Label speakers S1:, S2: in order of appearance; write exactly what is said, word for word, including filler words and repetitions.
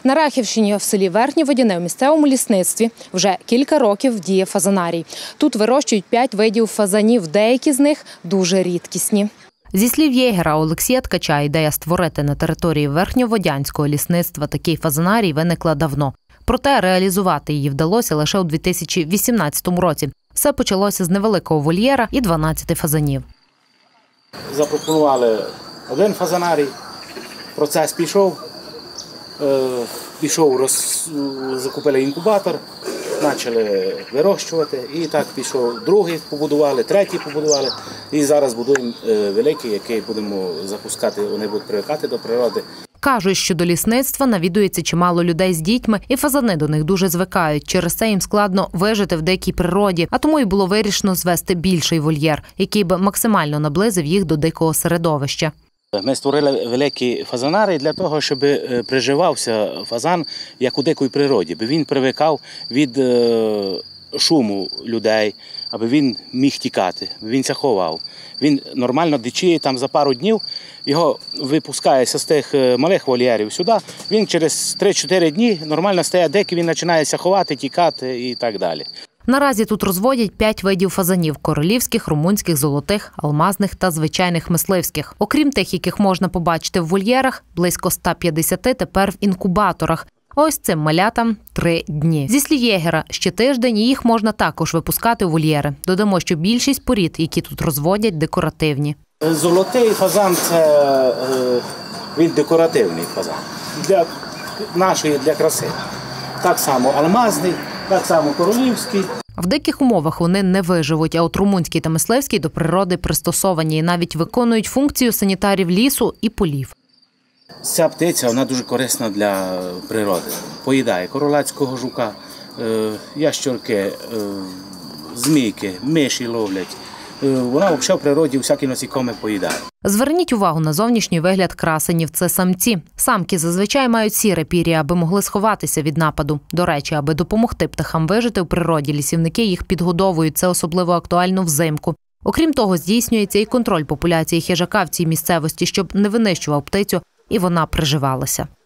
S1: На Рахівщині в селі Верхнє Водяне у місцевому лісництві вже кілька років діє фазанарій. Тут вирощують п'ять видів фазанів, деякі з них дуже рідкісні. Зі слів єгера Олексія Ткача, ідея створити на території Верхньоводянського лісництва такий фазанарій виникла давно. Проте реалізувати її вдалося лише у дві тисячі вісімнадцятому році. Все почалося з невеликого вольєра і дванадцяти фазанів.
S2: Запропонували один фазанарій, процес пішов, пішов, роз... закупили інкубатор, почали вирощувати, і так пішов другий, побудували, третій побудували, і зараз будуємо великий, який будемо запускати, вони будуть привикати до природи.
S1: Кажуть, що до лісництва навідується чимало людей з дітьми, і фазани до них дуже звикають. Через це їм складно вижити в дикій природі, а тому й було вирішено звести більший вольєр, який би максимально наблизив їх до дикого середовища.
S2: Ми створили великий фазанарій для того, щоб приживався фазан як у дикій природі, аби він привикав від шуму людей, аби він міг тікати, аби він ся ховав. Він нормально дичіє, там за пару днів його випускається з тих малих вольєрів сюди, він через три-чотири дні нормально стає дикий, він починається ховати, тікати і так далі.
S1: Наразі тут розводять п'ять видів фазанів – королівських, румунських, золотих, алмазних та звичайних мисливських. Окрім тих, яких можна побачити в вольєрах, близько ста п'ятдесяти тепер в інкубаторах. Ось цим малятам три дні. Зі слів єгера, ще тиждень і їх можна також випускати у вольєри. Додамо, що більшість порід, які тут розводять, декоративні.
S2: Золотий фазан – це е, він декоративний фазан, для нашої, для краси. Так само алмазний, так само королівський.
S1: В диких умовах вони не виживуть, а от румунський та мисливський до природи пристосовані і навіть виконують функцію санітарів лісу і полів.
S2: Ця птиця, вона дуже корисна для природи. Поїдає королевського жука, ящерки, змійки, миші ловлять. Вона взагалі в природі всякі насікомі поїдає.
S1: Зверніть увагу на зовнішній вигляд красенів – це самці. Самки зазвичай мають сіре пір'я, аби могли сховатися від нападу. До речі, аби допомогти птахам вижити в природі, лісівники їх підгодовують. Це особливо актуально взимку. Окрім того, здійснюється і контроль популяції хижака в цій місцевості, щоб не винищував птицю і вона приживалася.